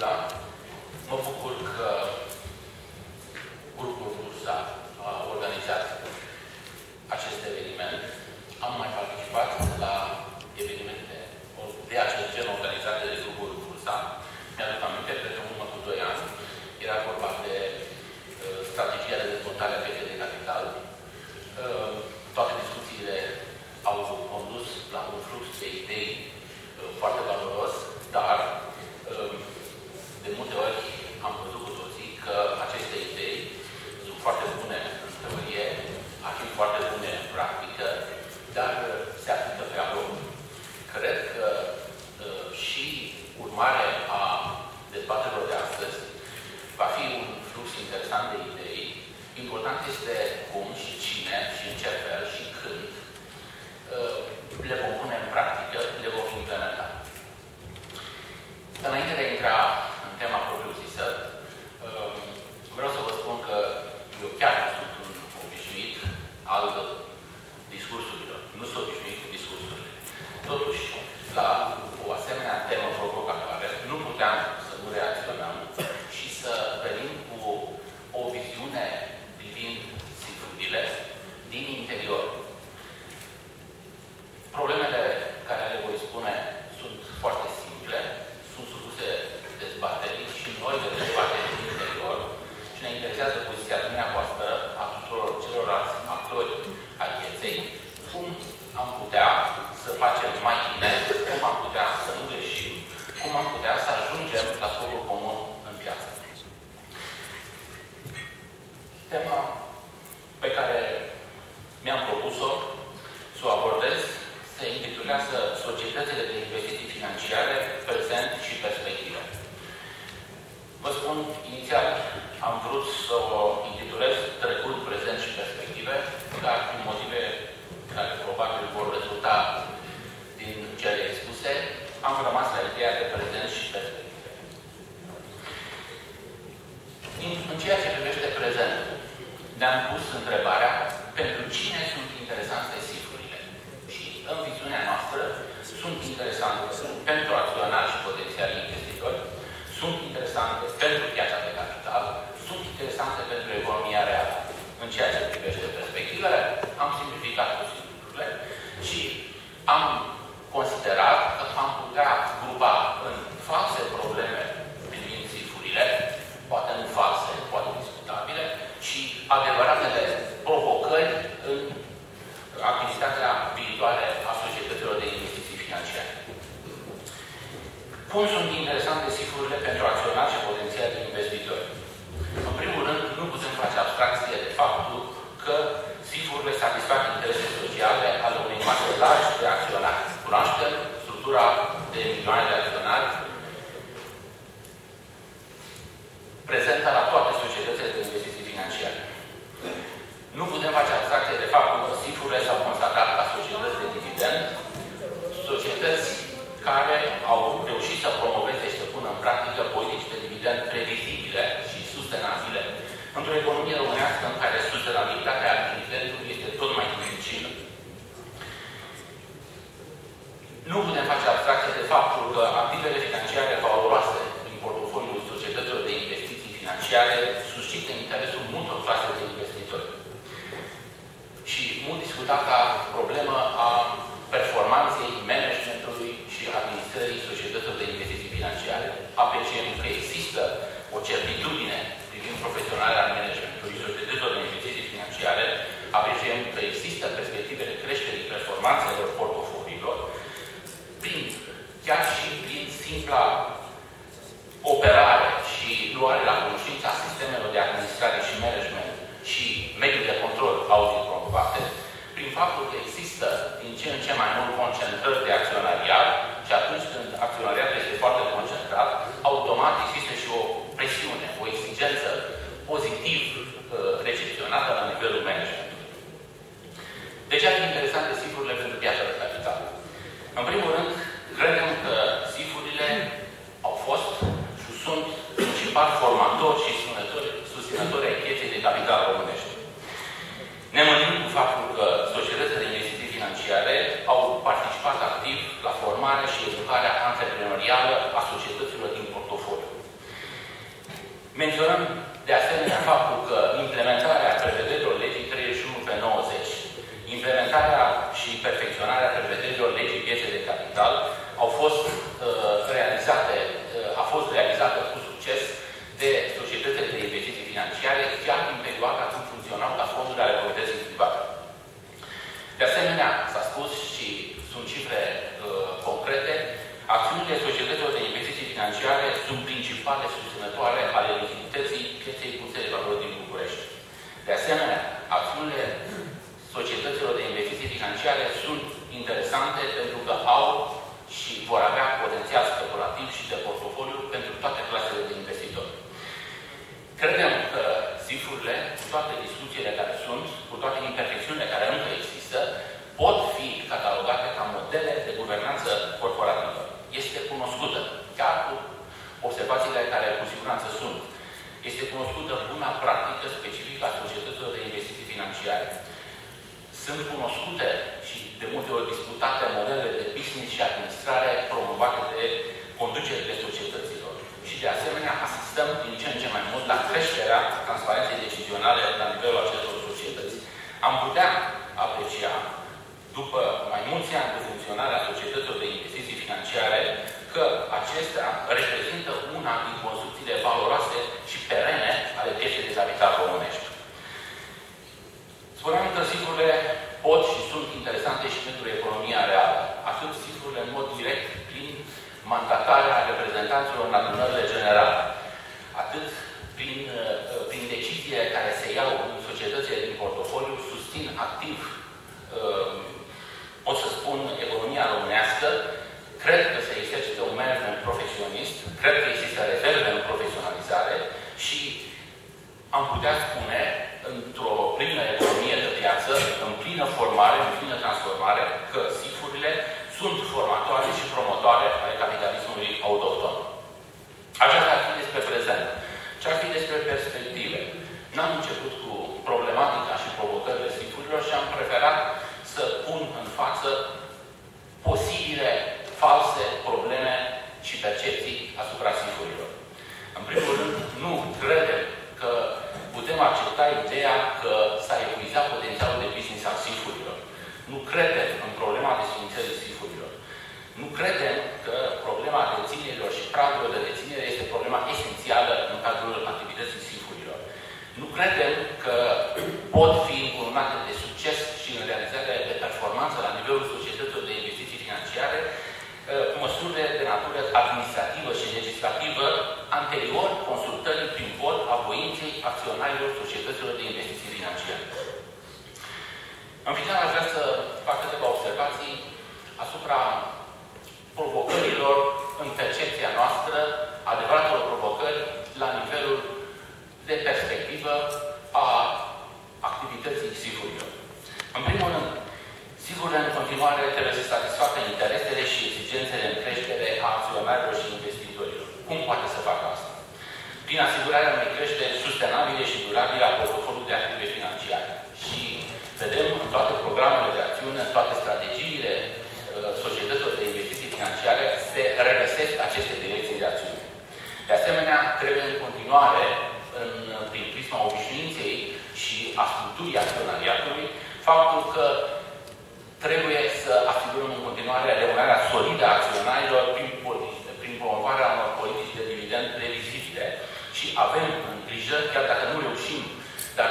Isla. Mă bucur că grupul Bursa a organizat acest eveniment. Am mai participat la evenimente de acest gen organizate de grupul Bursa. Mi-aduc aminte, cred că în urmă cu 2 ani, era vorba de strategia de dezvoltare a pieței de capital. Toate discuțiile au condus la un flux de idei foarte valoros, dar de multe ori am văzut cu toții că aceste idei sunt foarte bune în teorie, ar fi foarte bune în practică, dar se aplică pe aloc. Cred că și urmare a dezbaterilor de astăzi va fi un flux interesant de idei. Important este cum și cine și în ce fel și când le vom pune în practică, le vom implementa. Înainte de a intra în tema propriu-zisă, vreau să vă spun că eu chiar nu sunt un obișnuit al discursurilor. Nu sunt obișnuit cu discursurile. Totuși, la o asemenea temă provocatoare, nu puteam să nu reacționăm și să venim cu o viziune privind sifurile din interior. Problemele care le voi spune sunt foarte simple, sunt supuse dezbaterii și noi de dezbateri din interior și ne interesează poziția dumneavoastră a tuturor celorlalți actori ai pieței, cum am putea să facem mai bine, cum am putea să nu greșim, cum am putea să ajungem la scopul comun în piață. Tema pe care mi-am propus-o să o abordez se intitulează Societățile de investiții financiare, prezent și perspective. Vă spun, inițial am vrut să o intitulez Trecut, prezent și perspective, dar din motive care probabil vor rezulta din cele expuse, am rămas la ideea de prezent și perspective. În ceea ce privește prezentul, ne-am pus întrebarea pentru cine sunt interesante sifurile. Și în viziunea noastră sunt interesante pentru acționari și potențiali investitori, sunt interesante pentru piața de capital, sunt interesante pentru economia reală. În ceea ce privește perspectivele, am simplificat puțin lucrurile și am considerat că am putea grupa în false probleme privind sifurile, poate nu false, poate discutabile, și adevăratele provocări în activitatea viitoare a societăților de investiții financiare. Cum sunt interesante sifurile pentru acționari și potențiali investitori? În primul rând, nu putem face abstracție de faptul că sifurile satisfac interese sociale ale unei mase largi de acționari. Cunoaștem structura de milioane de acționari prezentă la toate societățile de investiții financiare. Nu putem face abstracție de faptul că sifurile s-au constatat ca societăți de dividend, societăți care au reușit să promoveze și să pună în practică politici de dividend previzibile și sustenabile într-o economie românească în care sustenabilitatea dividendului este tot mai dificilă. Nu putem face abstracție de faptul că activele financiare valoroase din portofoliul societăților de investiții financiare suscită interesul multor clase de investitori. Și mult discutată problemă a performanței managementului și administrării societăților de investiții financiare. Apreciem că există o certitudine privind profesionarea managementului societăților de investiții financiare, apreciem că există perspectivele creșterii performanțelor portofoliilor, chiar și prin simpla operare și luare la cunoștință a sistemelor de administrare și management și mediul de control audit promovate, prin faptul că există din ce în ce mai mult concentrări de acționariat și atunci când acționariatul este foarte concentrat, automat există și o presiune, o exigență pozitiv recepționată la nivelul managementului. De ce ar fi interesante sifurile pentru piața de capital? În primul rând, credem că sifurile au fost și sunt principali formatori și susținători ai pieței de capital românești. Ne mândrim cu faptul că societățile de investiții financiare au participat activ la formarea și educarea antreprenorială a societăților din portofoliu. interesante pentru că au și vor avea potențial speculativ și de portofoliu pentru toate clasele de investitori. Credem că SIF-urile, cu toate discuțiile care sunt, cu toate imperfecțiunile care încă există, pot fi catalogate ca modele de guvernanță corporativă. Este cunoscută, chiar cu observațiile care cu siguranță sunt. Este cunoscută buna practică specifică a societăților de investiții financiare. Sunt cunoscute și de multe ori discutate modele de business și administrare promovate de conducerile societăților. Și de asemenea asistăm din ce în ce mai mult la creșterea transparenței decizionale la nivelul acestor societăți. Am putea aprecia, după mai mulți ani de funcționare a societăților de investiții financiare, că acestea reprezintă una din construcțiile valoroase și perene ale pieței de capital românești. Spuneam că SIF-urile pot și sunt interesante și pentru economia reală. Atât SIF-urile în mod direct prin mandatarea reprezentanților în adunările generale, atât prin deciziile care se iau în societățile din portofoliu, susțin activ, pot să spun, economia românească. Cred că se exercită un management profesionist, cred că există rezerve în profesionalizare și am putea spune, într-o plină economie de piață, în plină formare, în plină transformare, că SIF-urile sunt formatoare și promotoare ale capitalismului autohton. Aceasta ar fi despre prezent. Ce ar fi despre perspective? N-am început cu problematica și provocările SIF-urilor și am preferat să pun în față posibile false probleme și percepții asupra SIF-urilor. În primul rând, nu credem că putem accepta ideea că s-a epuizat potențialul de business al SIF-urilor. Nu credem în problema desfințării SIF-urilor. Nu credem că problema deținerilor și pragurilor de deținere este problema esențială în cadrul activității SIF-urilor. Nu credem că pot fi încununate de succes și în realizarea de performanță la nivelul societăților de investiții financiare măsurile de natură administrativă și legislativă anterior consultării prin vot a voinței acționarilor societăților de investiții financiare. În final, aș vrea să fac câteva observații asupra provocărilor în percepția noastră, adevăratelor provocări la nivelul de perspectivă a activității SIF-urilor. În primul rând, SIF-urile în continuare trebuie să satisfacă interesele și exigențele în creștere a acționarilor și investitorilor. Cum poate să facă asta? Prin asigurarea unei creșteri sustenabile și durabile a portofoliului de active financiare. Și vedem în toate programele de acțiune, în toate strategiile societăților de investiții financiare, se regăsesc aceste direcții de acțiune. De asemenea, trebuie în continuare, prin prisma obișnuinței și a structurii acționariatului, faptul că trebuie să asigurăm în continuare remunerarea solidă a acționarilor prin promovarea unor politici de dividend previzibile. Și avem în grijă, chiar dacă nu reușim, dar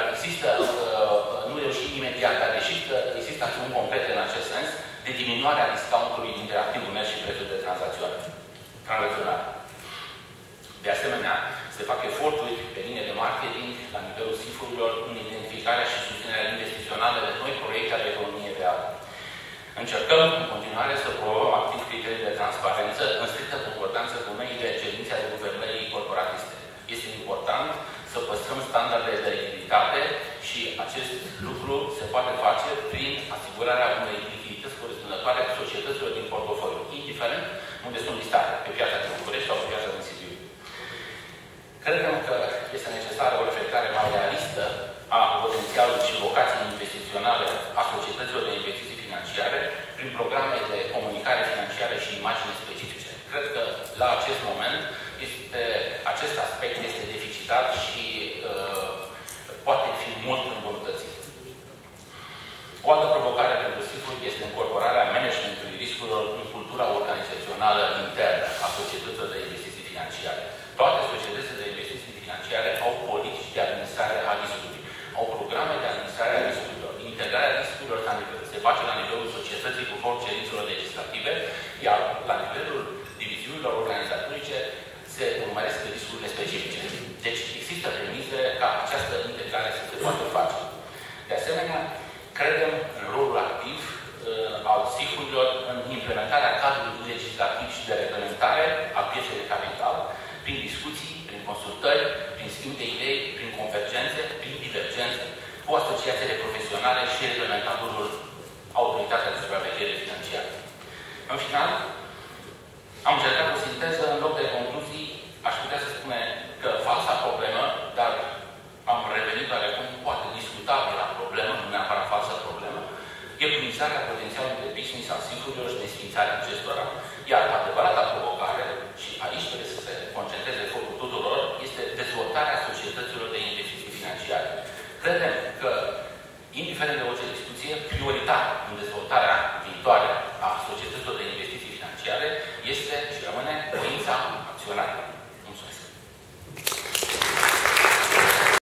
nu reușim imediat, dar există acțiuni concrete în acest sens, de diminuarea discountului dintre activul net și prețul de tranzacționare. De asemenea, se fac eforturi pe linie de marketing la nivelul SIF-urilor în identificarea și susținerea investițională de noi proiecte ale economiei reale. Încercăm în continuare să promovăm activ criterii de transparență în strictă concordanță cu noile cerințe ale guvernării corporatiste. Este important să păstrăm standardele de lichiditate și acest lucru se poate face prin asigurarea unei lichidități corespunzătoare societăților din portofoliu, indiferent unde sunt listate, pe piața din București sau pe piața din Sibiu. Credem că este necesară o reflectare mai realistă a potențialului și vocației investiționale a societăților de investiții financiare prin programe de comunicare financiară și imagini specifice. Cred că la acest moment acest aspect este deficitar și poate fi mult îmbunătățit. O altă provocare pentru SIF-uri este incorporarea managementului riscurilor în cultura organizațională internă a societăților de investiții financiare. Toate societățile de investiții financiare au politici de administrare a riscului, au programe de administrare a riscurilor. Integrarea riscurilor se face la nivelul societății conform cerințelor legislative, iar la nivelul diviziunilor organizatorice se urmăresc riscurile specifice. Deci există premise ca această integrare să se poată face. De asemenea, credem în rolul activ al SIF-ului implementarea cadrului legislativ și de reglementare a pieței de capital, prin discuții, prin consultări, prin schimb de idei, prin convergențe, prin divergențe, cu asociațiile profesionale și reglementatorul Autoritatea de Supraveghere Financiară. În final, am încercat o sinteză în loc de concluzii. Aș putea să spune că falsa problemă, dar am revenit oarecum poate discutabilă problemă, nu neapărat falsă problemă, epuizarea potențialului de business al SIF-urilor și desfințarea acestora, iar adevărata